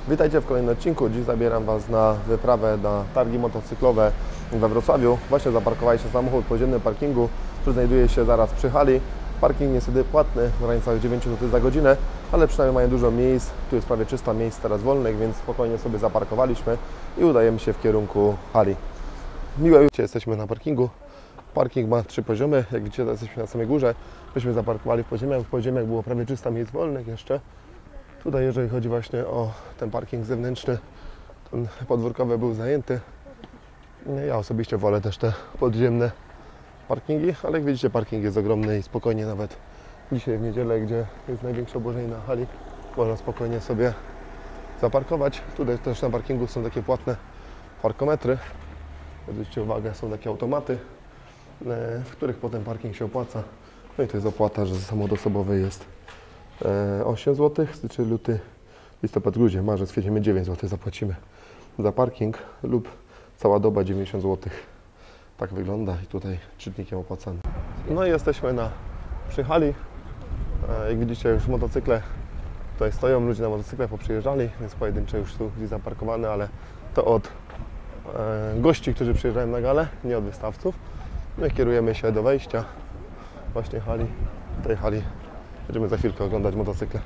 Witajcie w kolejnym odcinku. Dziś zabieram Was na wyprawę na targi motocyklowe we Wrocławiu. Właśnie zaparkowali się samochód w podziemnym parkingu, który znajduje się zaraz przy hali. Parking niestety płatny, w granicach 9 zł za godzinę, ale przynajmniej mają dużo miejsc. Tu jest prawie 300 miejsc teraz wolnych, więc spokojnie sobie zaparkowaliśmy i udajemy się w kierunku hali. Miłe jutro, jesteśmy na parkingu. Parking ma 3 poziomy. Jak widzicie, jesteśmy na samej górze. Myśmy zaparkowali w podziemiach. W podziemiach było prawie 300 miejsc wolnych jeszcze. Tutaj, jeżeli chodzi właśnie o ten parking zewnętrzny, ten podwórkowy był zajęty. Ja osobiście wolę też te podziemne parkingi, ale jak widzicie, parking jest ogromny i spokojnie nawet dzisiaj w niedzielę, gdzie jest największe obłożenie na hali, można spokojnie sobie zaparkować. Tutaj też na parkingu są takie płatne parkometry. Zwróćcie uwagę, są takie automaty, w których potem parking się opłaca. No i to jest opłata, że samochód osobowy jest 8 zł, styczeń, luty, listopad, grudzień, marzec, kwiecień 9 zł zapłacimy za parking lub cała doba 90 zł. Tak wygląda i tutaj czytnikiem opłacany. No i jesteśmy przy hali. Jak widzicie, już motocykle tutaj stoją, ludzie na motocyklach poprzyjeżdżali, więc pojedyncze już tu gdzieś zaparkowane, ale to od gości, którzy przyjeżdżają na galę, nie od wystawców. No i kierujemy się do wejścia właśnie hali, tej hali. Będziemy za chwilkę oglądać motocykle.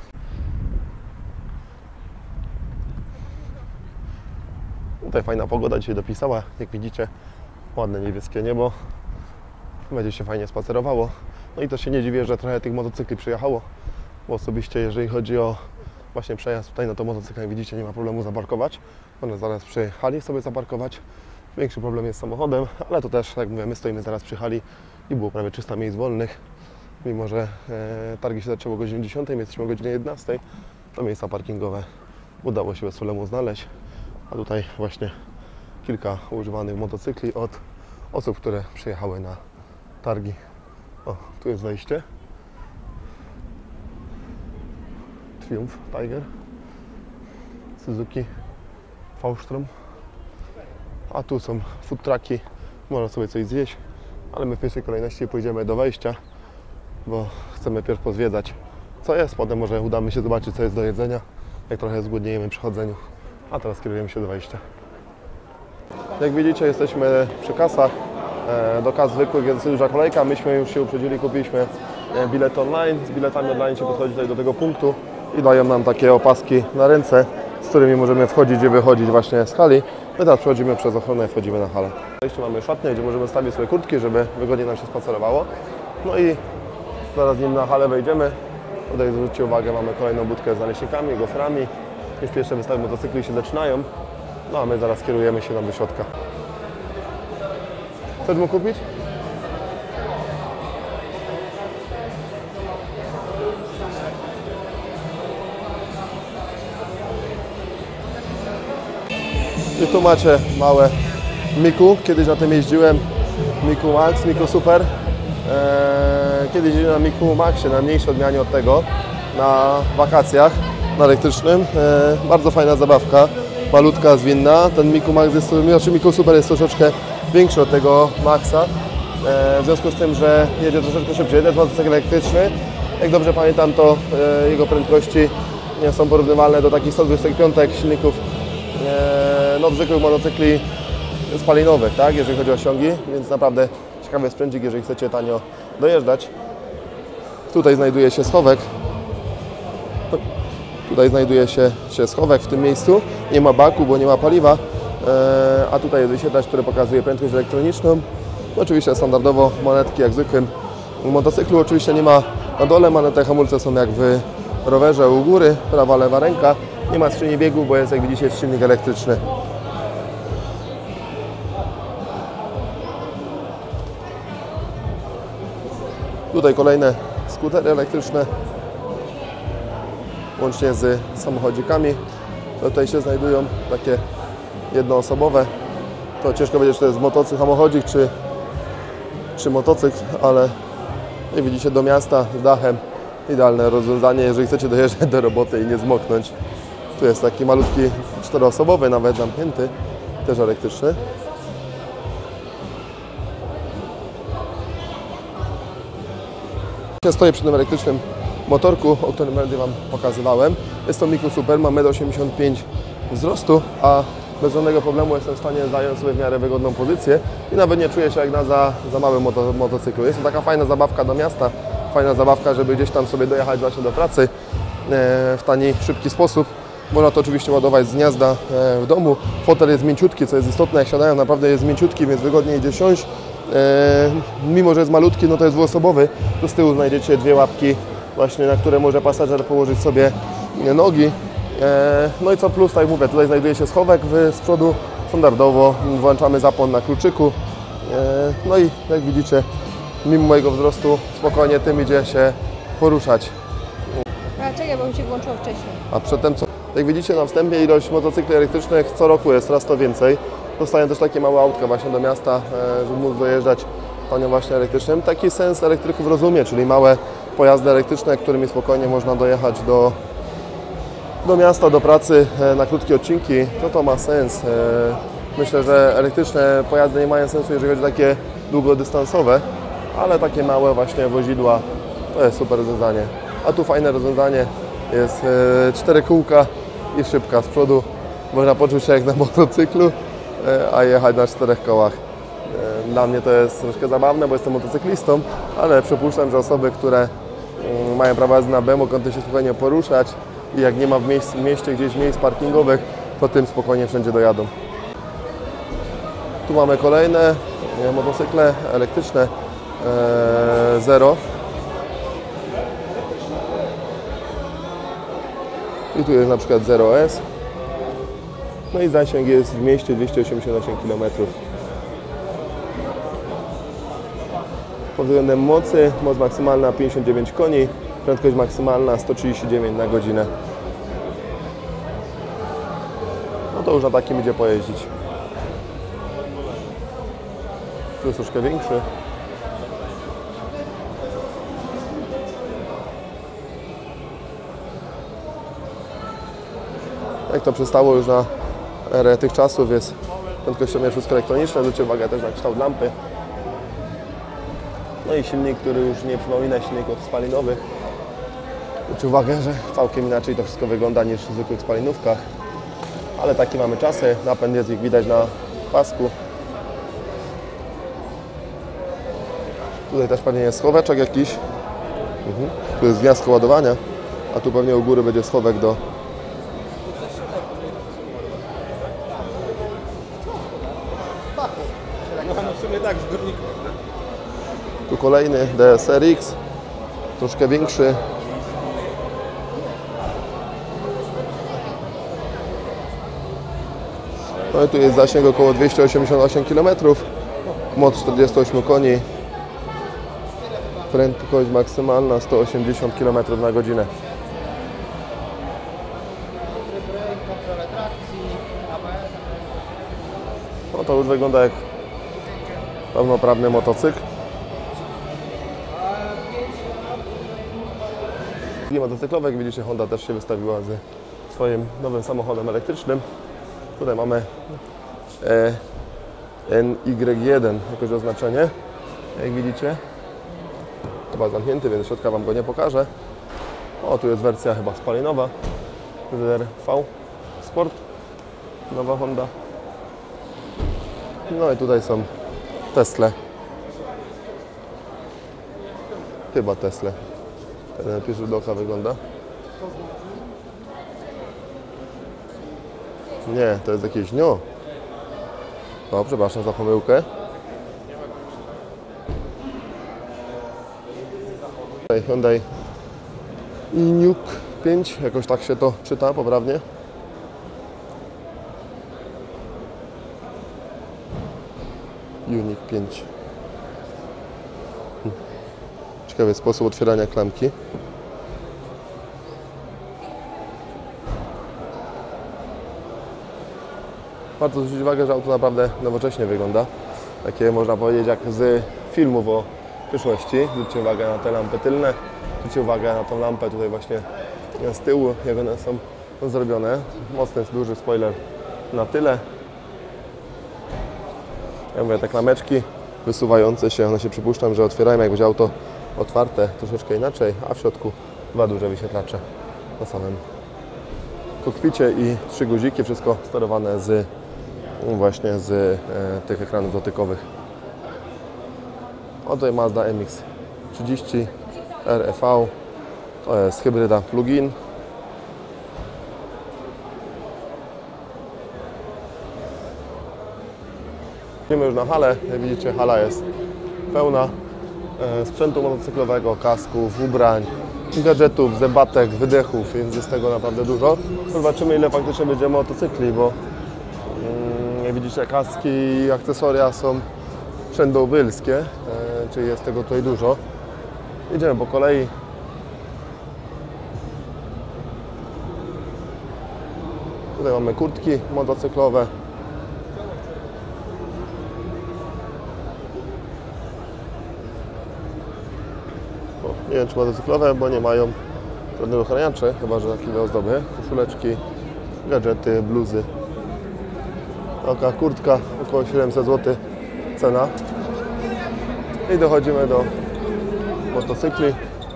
Tutaj fajna pogoda dzisiaj dopisała, jak widzicie, ładne niebieskie niebo. Będzie się fajnie spacerowało. No i to się nie dziwię, że trochę tych motocykli przyjechało, bo osobiście jeżeli chodzi o właśnie przejazd tutaj, no to motocykl, jak widzicie, nie ma problemu zaparkować. Można zaraz przy hali sobie zaparkować. Większy problem jest z samochodem, ale to też, jak mówię, my stoimy zaraz przy hali i było prawie 300 miejsc wolnych. Mimo że targi się zaczęły o godzinie 10, my jesteśmy o godzinie 11, to miejsca parkingowe udało się bez problemu znaleźć. A tutaj właśnie kilka używanych motocykli od osób, które przyjechały na targi. O, tu jest wejście. Triumph Tiger, Suzuki V-Strom. A tu są food trucki, można sobie coś zjeść, ale my w pierwszej kolejności pójdziemy do wejścia, bo chcemy pierw pozwiedzać, co jest, potem może udamy się zobaczyć, co jest do jedzenia, jak trochę zgłodniejemy przy chodzeniu, a teraz kierujemy się do wejścia. Jak widzicie, jesteśmy przy kasach. Do kas zwykłych jest duża kolejka, myśmy już się uprzedzili, kupiliśmy bilety online. Z biletami online się podchodzi tutaj do tego punktu i dają nam takie opaski na ręce, z którymi możemy wchodzić i wychodzić właśnie z hali. My teraz przechodzimy przez ochronę i wchodzimy na halę. Jeszcze mamy szatnię, gdzie możemy stawić swoje kurtki, żeby wygodnie nam się spacerowało. No i zaraz nim na halę wejdziemy. Tutaj zwróćcie uwagę, mamy kolejną budkę z naleśnikami, goframi. Już pierwsze wystawy motocykli się zaczynają. No a my zaraz kierujemy się do środka. Chcesz mu kupić? I tu macie małe Miku. Kiedyś na tym jeździłem. Miku Max, Miku Super. Kiedyś jeździłem na Miku Maxie, na mniejszej odmianie od tego, na wakacjach, na elektrycznym. Bardzo fajna zabawka, malutka, zwinna. Ten Miku Max jest, znaczy Miku Super jest troszeczkę większy od tego Maxa. W związku z tym, że jedzie troszeczkę szybciej. To jest motocykl elektryczny. Jak dobrze pamiętam, to jego prędkości są porównywalne do takich 125 silników zwykłych motocykli spalinowych, tak, jeżeli chodzi o osiągi, więc naprawdę ciekawy sprzęcik, jeżeli chcecie tanio dojeżdżać. Tutaj znajduje się schowek. Tutaj znajduje się schowek w tym miejscu. Nie ma baku, bo nie ma paliwa, a tutaj jest wyświetlacz, który pokazuje prędkość elektroniczną. Oczywiście standardowo monetki jak w zwykłym motocyklu. Oczywiście nie ma na dole, te hamulce są jak w rowerze u góry, prawa, lewa ręka. Nie ma skrzyni biegów, bo jest, jak widzicie, silnik elektryczny. Tutaj kolejne skutery elektryczne, łącznie z samochodzikami. Tutaj się znajdują takie jednoosobowe. To ciężko powiedzieć, czy to jest motocykl, samochodzik, czy motocykl, ale jak widzicie, do miasta z dachem idealne rozwiązanie, jeżeli chcecie dojeżdżać do roboty i nie zmoknąć. Tu jest taki malutki, 4-osobowy, nawet zamknięty, też elektryczny. Stoję przy tym elektrycznym motorku, o którym będę Wam pokazywałem. Jest to Miku Super, ma 1,85 m wzrostu, a bez żadnego problemu jestem w stanie zająć sobie w miarę wygodną pozycję i nawet nie czuję się jak na za małym motocyklu. Jest to taka fajna zabawka do miasta, fajna zabawka, żeby gdzieś tam sobie dojechać właśnie do pracy w tani, szybki sposób. Można to oczywiście ładować z gniazda w domu. Fotel jest mięciutki, co jest istotne, jak siadają, naprawdę jest mięciutki, więc wygodnie idzie siąść. Mimo że jest malutki, no to jest dwuosobowy. Tu z tyłu znajdziecie dwie łapki, właśnie na które może pasażer położyć sobie nogi. No i co plus, tak jak mówię, tutaj znajduje się schowek z przodu. Standardowo włączamy zapłon na kluczyku. No i jak widzicie, mimo mojego wzrostu spokojnie tym idzie się poruszać. A czekaj, bo mi się włączyło wcześniej. A przedtem co? Jak widzicie na wstępie, ilość motocykli elektrycznych co roku jest coraz to więcej. Powstają też takie małe autka właśnie do miasta, żeby móc dojeżdżać panią właśnie elektrycznym. Taki sens elektryków rozumie, czyli małe pojazdy elektryczne, którymi spokojnie można dojechać do miasta, do pracy na krótkie odcinki. To ma sens. Myślę, że elektryczne pojazdy nie mają sensu, jeżeli chodzi o takie długodystansowe, ale takie małe właśnie wozidła to jest super rozwiązanie. A tu fajne rozwiązanie, jest 4 kółka i szybka z przodu. Można poczuć się jak na motocyklu, a jechać na 4 kołach. Dla mnie to jest troszkę zabawne, bo jestem motocyklistą, ale przypuszczam, że osoby, które mają prawo jazdy na B, mogą się spokojnie poruszać i jak nie ma w mieście gdzieś miejsc parkingowych, to tym spokojnie wszędzie dojadą. Tu mamy kolejne motocykle elektryczne Zero. I tu jest na przykład Zero S. No i zasięg jest w mieście 288 km. Pod względem mocy, moc maksymalna 59 koni, prędkość maksymalna 139 na godzinę. No to już na takim idzie pojeździć. Tu jest troszkę większy. Jak to przystało już na erę tych czasów, jest prędkościomierze wszystko elektroniczne, zwróćcie uwagę też na kształt lampy. No i silnik, który już nie przypomina silników spalinowych. Zwróćcie uwagę, że całkiem inaczej to wszystko wygląda niż w zwykłych spalinówkach. Ale takie mamy czasy, napęd jest, jak widać na pasku. Tutaj też pewnie jest schoweczek jakiś. Tu jest gniazdko ładowania, a tu pewnie u góry będzie schowek do... No w sumie tak, w górniku. Tu kolejny DSR-X, troszkę większy. No i tu jest zasięg około 288 km, moc 48 koni, prędkość maksymalna 180 km na godzinę. No to już wygląda jak pełnoprawny motocykl. Motocyklowe, jak widzicie, Honda też się wystawiła ze swoim nowym samochodem elektrycznym. Tutaj mamy NY1 jakoś oznaczenie, jak widzicie. Chyba zamknięty, więc do środka Wam go nie pokażę. O, tu jest wersja chyba spalinowa. ZR-V Sport, nowa Honda. No i tutaj są Tesle. Chyba Tesle. Ten pierwszy do oka wygląda. Nie, to jest jakieś NIO. No, przepraszam za pomyłkę. Hyundai Ioniq 5, jakoś tak się to czyta poprawnie. Ioniq 5. Ciekawy sposób otwierania klamki. Warto zwrócić uwagę, że auto naprawdę nowocześnie wygląda. Takie można powiedzieć jak z filmów o przyszłości. Zwróćcie uwagę na te lampy tylne. Zwróćcie uwagę na tą lampę tutaj właśnie z tyłu, jak one są zrobione. Mocny, duży spoiler na tyle. Ja mówię, te klameczki wysuwające się, one się przypuszczam, że otwierają jak będzie auto otwarte troszeczkę inaczej, a w środku Dwa duże wyświetlacze na samym kokpicie i 3 guziki, wszystko sterowane z właśnie z tych ekranów dotykowych. Oto Mazda MX-30 REV, to jest hybryda plug-in. Idziemy już na halę, jak widzicie hala jest pełna sprzętu motocyklowego, kasków, ubrań, gadżetów, zębatek, wydechów, więc jest tego naprawdę dużo. Zobaczymy ile faktycznie będzie motocykli, bo jak widzicie kaski i akcesoria są wszędobylskie, czyli jest tego tutaj dużo. Idziemy po kolei. Tutaj mamy kurtki motocyklowe. Nie wiem czy motocyklowe, bo nie mają żadnego ochraniaczy, chyba że chwilę ozdoby. Koszuleczki, gadżety, bluzy. Taka kurtka około 700 zł cena. I dochodzimy do motocykli.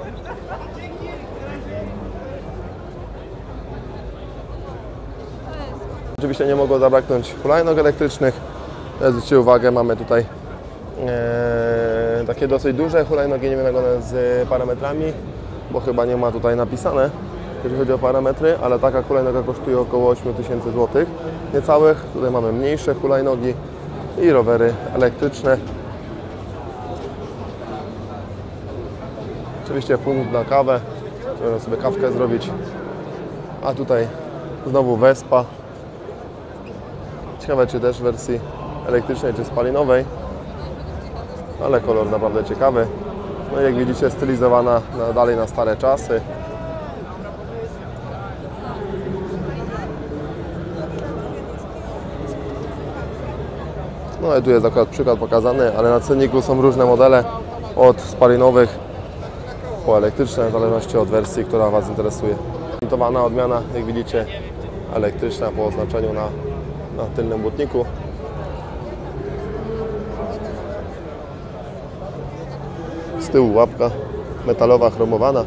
Oczywiście nie mogło zabraknąć hulajnóg elektrycznych. Zwróćcie uwagę, mamy tutaj takie dosyć duże hulajnogi, nie wiem jak one z parametrami, bo chyba nie ma tutaj napisane, jeżeli chodzi o parametry, ale taka hulajnoga kosztuje około 8000 zł niecałych. Tutaj mamy mniejsze hulajnogi i rowery elektryczne. Oczywiście punkt na kawę, można sobie kawkę zrobić. A tutaj znowu Vespa. Ciekawe czy też w wersji elektrycznej czy spalinowej, ale kolor naprawdę ciekawy. No i jak widzicie stylizowana dalej na stare czasy. No i tu jest akurat przykład pokazany, ale na cenniku są różne modele od spalinowych po elektryczne, w zależności od wersji, która Was interesuje. Montowana odmiana, jak widzicie, elektryczna po oznaczeniu na tylnym błotniku. Z tyłu łapka metalowa, chromowana.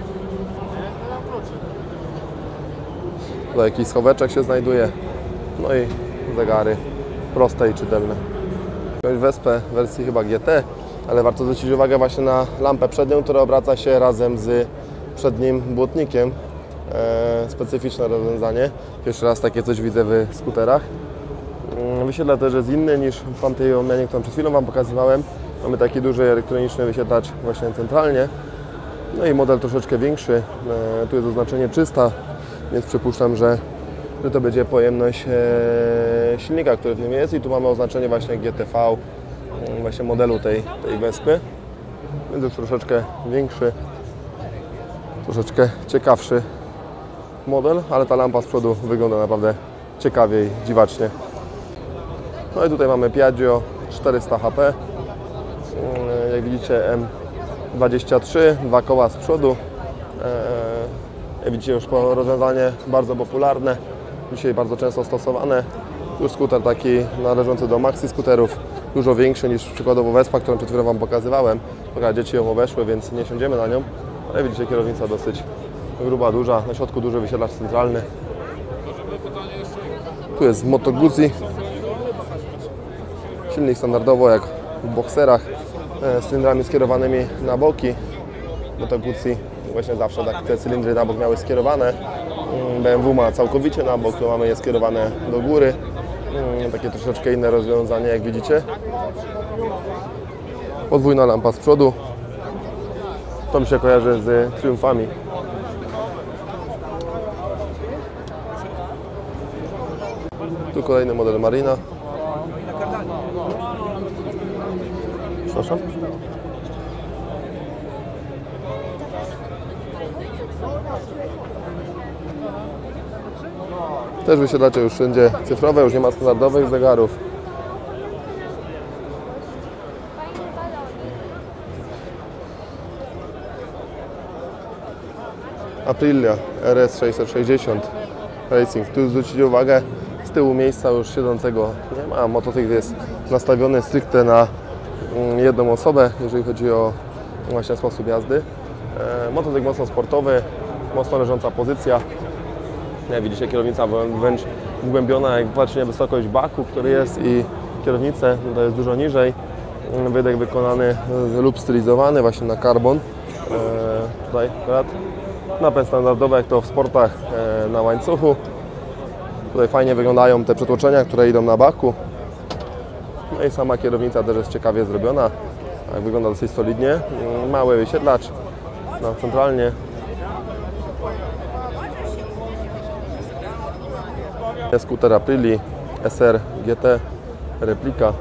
Tutaj jakiś schoweczek się znajduje. No i zegary proste i czytelne. Wespę w wersji chyba GT, ale warto zwrócić uwagę właśnie na lampę przednią, która obraca się razem z przednim błotnikiem. Specyficzne rozwiązanie. Pierwszy raz takie coś widzę w skuterach. Wyświetlacz też jest inny niż w tamtej odmianie, którą przed chwilą Wam pokazywałem. Mamy taki duży elektroniczny wyświetlacz właśnie centralnie. No i model troszeczkę większy. Tu jest oznaczenie 300, więc przypuszczam, że to będzie pojemność silnika, który w nim jest. I tu mamy oznaczenie właśnie GTV, właśnie modelu tej Vespy. Więc już troszeczkę większy, troszeczkę ciekawszy model, ale ta lampa z przodu wygląda naprawdę ciekawie i dziwacznie. No i tutaj mamy Piaggio 400 HP. Jak widzicie M23, 2 koła z przodu. Jak widzicie już rozwiązanie bardzo popularne, dzisiaj bardzo często stosowane. Już skuter taki należący do maxi skuterów, dużo większy niż przykładowo Vespa, którą przed chwilą Wam pokazywałem. Dzieci ją obeszły, więc nie siądziemy na nią. Ale widzicie kierownica dosyć gruba, duża, na środku duży wyświetlacz centralny. Tu jest Moto Guzzi. Silnik standardowo jak w Boxerach, z cylindrami skierowanymi na boki. Moto Guzzi właśnie zawsze tak te cylindry na bok miały skierowane. BMW ma całkowicie na bok, tu mamy je skierowane do góry. Takie troszeczkę inne rozwiązanie, jak widzicie. Podwójna lampa z przodu. To mi się kojarzy z Triumfami. Tu kolejny model Marina. Przepraszam. Też wyświetlacze już wszędzie cyfrowe, już nie ma standardowych zegarów. Aprilia RS 660 Racing. Tu zwróćcie uwagę, z tyłu miejsca już siedzącego nie ma. Motocykl jest nastawiony stricte na jedną osobę, jeżeli chodzi o właśnie sposób jazdy. Motocykl mocno sportowy, mocno leżąca pozycja. Jak widzicie, kierownica wręcz wgłębiona, jak patrzcie na wysokość baku, który jest, i kierownicę, to jest dużo niżej. Wydech wykonany lub stylizowany właśnie na karbon. Tutaj akurat napęd standardowy, jak to w sportach, na łańcuchu. Tutaj fajnie wyglądają te przetłoczenia, które idą na baku. No i sama kierownica też jest ciekawie zrobiona. Tak, wygląda dosyć solidnie. Mały wysiedlacz centralnie. Skuter Aprilia SR GT replika.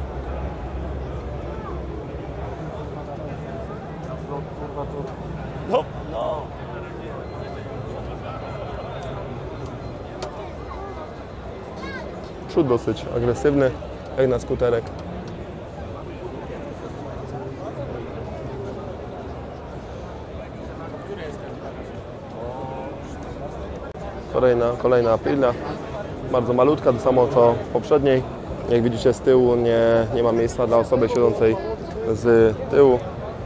Przód dosyć agresywny, jak na skuterek. Kolejna Aprilia, bardzo malutka, to samo co w poprzedniej. Jak widzicie, z tyłu nie ma miejsca dla osoby siedzącej z tyłu.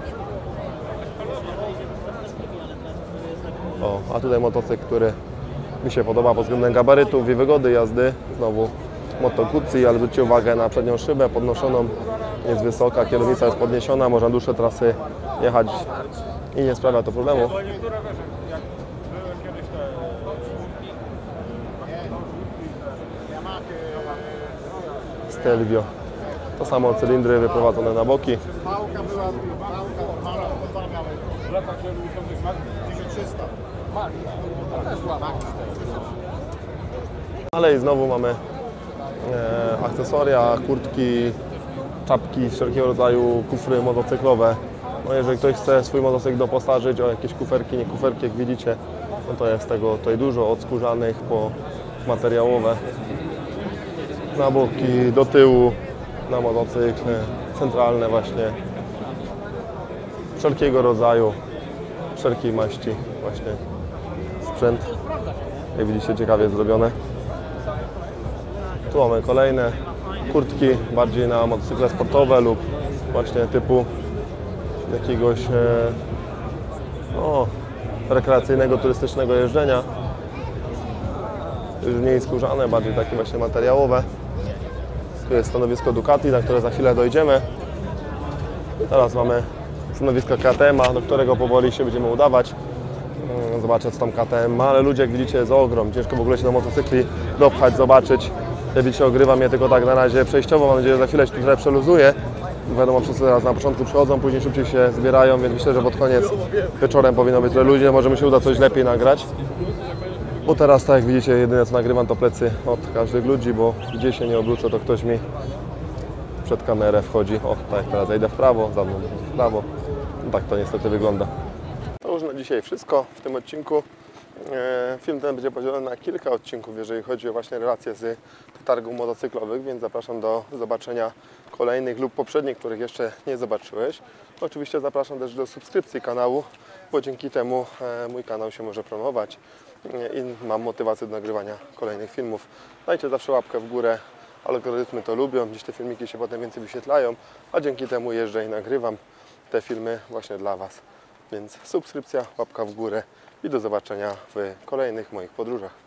A tutaj motocykl, który mi się podoba pod względem gabarytów i wygody jazdy. Znowu Moto Guzzi, ale zwróćcie uwagę na przednią szybę podnoszoną. Jest wysoka, kierownica jest podniesiona, można dłuższe trasy jechać i nie sprawia to problemu. Stelvio. To samo cylindry wyprowadzone na boki. Ale i znowu mamy akcesoria, kurtki, czapki, wszelkiego rodzaju kufry motocyklowe. No jeżeli ktoś chce swój motocykl doposażyć o jakieś kuferki, nie kuferki, jak widzicie, no to jest tego tutaj dużo, od skórzanych po materiałowe. Na boki, do tyłu, na motocykl, centralne właśnie, wszelkiego rodzaju, wszelkiej maści właśnie sprzęt, jak widzicie, ciekawie zrobione. Tu mamy kolejne kurtki, bardziej na motocykle sportowe lub właśnie typu jakiegoś rekreacyjnego, turystycznego jeżdżenia. Już mniej skórzane, bardziej takie właśnie materiałowe. Tu jest stanowisko Ducati, na które za chwilę dojdziemy. Teraz mamy stanowisko KTM, do którego powoli się będziemy udawać. Zobaczę, co tam KTM ma, ale ludzie, jak widzicie, jest ogrom. Ciężko w ogóle się na motocykli dopchać, zobaczyć. Jak widzicie, ogrywam je tylko tak na razie przejściowo. Mam nadzieję, że za chwilę się trochę przeluzuje. Wiadomo, wszyscy teraz na początku przychodzą, później szybciej się zbierają, więc myślę, że pod koniec wieczorem powinno być tyle ludzi. Może mi się uda coś lepiej nagrać. Bo teraz, tak jak widzicie, jedyne co nagrywam, to plecy od każdych ludzi, bo gdzie się nie obrócę, to ktoś mi przed kamerę wchodzi. O, tak, teraz zejdę w prawo, za mną w prawo. No tak to niestety wygląda. To już na dzisiaj wszystko w tym odcinku. Film ten będzie podzielony na kilka odcinków, jeżeli chodzi o właśnie relacje z targów motocyklowych, więc zapraszam do zobaczenia kolejnych lub poprzednich, których jeszcze nie zobaczyłeś. Oczywiście zapraszam też do subskrypcji kanału, bo dzięki temu mój kanał się może promować i mam motywację do nagrywania kolejnych filmów. Dajcie zawsze łapkę w górę, algorytmy to lubią, dziś te filmiki się potem więcej wyświetlają, a dzięki temu jeżdżę i nagrywam te filmy właśnie dla Was. Więc subskrypcja, łapka w górę i do zobaczenia w kolejnych moich podróżach.